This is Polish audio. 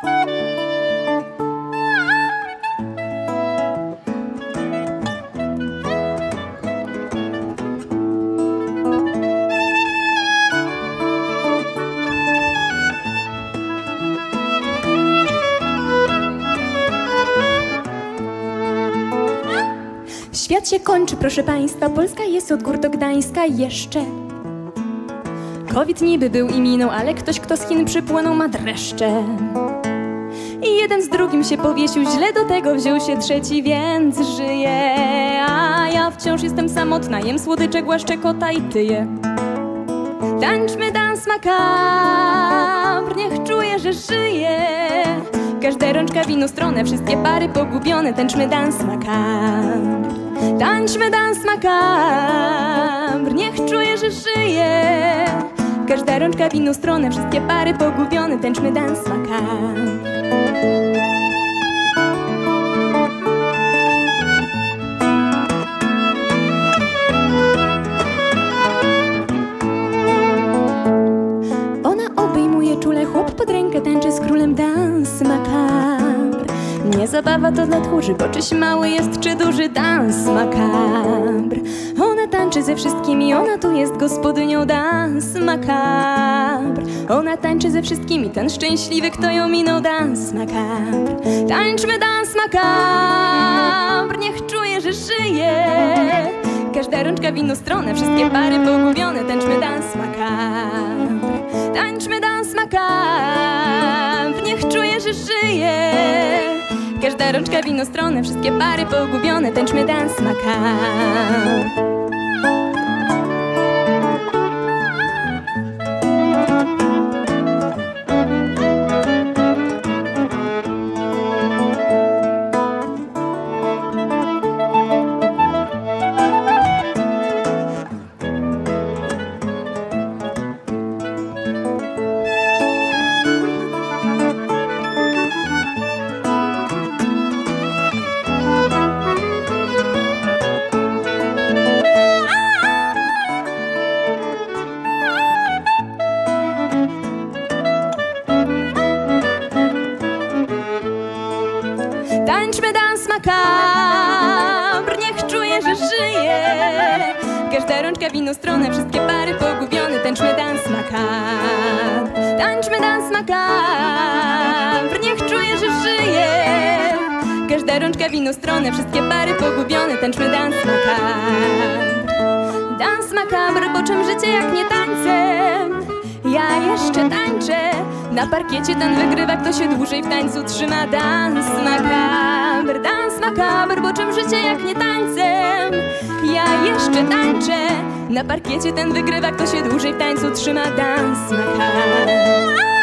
Świat się kończy, proszę państwa, Polska jest od gór do Gdańska jeszcze. COVID niby był i minął, ale ktoś, kto z Chin przypłynął, ma dreszcze. I jeden z drugim się powiesił, źle do tego wziął się trzeci, więc żyje. A ja wciąż jestem samotna, jem słodycze, głaszczę kota i tyję. Tańczmy dans makabr, niech czuję, że żyję. Każda rączka w inną stronę, wszystkie pary pogubione. Tańczmy dans makabr, tańczmy dans makabr, niech czuję, że żyję. Każda rączka w inną stronę, wszystkie pary pogubione. Tańczmy dans makabr. Ona obejmuje czule, chłop pod rękę tańczy z królem dans makabr. Nie zabawa to dla tchórzy, bo czyś mały jest czy duży dans makabr. Ona tańczy ze wszystkimi, ona tu jest gospodynią dans makabr. Ona tańczy ze wszystkimi, ten szczęśliwy, kto ją minął dans makabr. Tańczmy dans makabr, niech czuje, że żyje. Każda rączka w inną stronę, wszystkie pary pogubione. Tańczmy dans makabr, tańczmy dans makabr, niech czuje, że żyje. Każda rączka w inną stronę, wszystkie pary pogubione. Tańczmy dans makabr. Tańczmy dans makabr, niech czuje, że żyje. Każda rączka w inną stronę, wszystkie pary pogubione. Tańczmy dans makabr, tańczmy dans makabr, niech czuje, że żyje. Każda rączka w inną stronę, wszystkie pary pogubione. Tańczmy dans makabr. Dans makabr, bo czym życie jak nie tańcem? Ja jeszcze tańczę. Na parkiecie ten wygrywa, kto się dłużej w tańcu trzyma. Dans makabr, bo czym życie jak nie tańcem? Ja jeszcze tańczę. Na parkiecie ten wygrywa, kto się dłużej w tańcu trzyma. Dans makabr.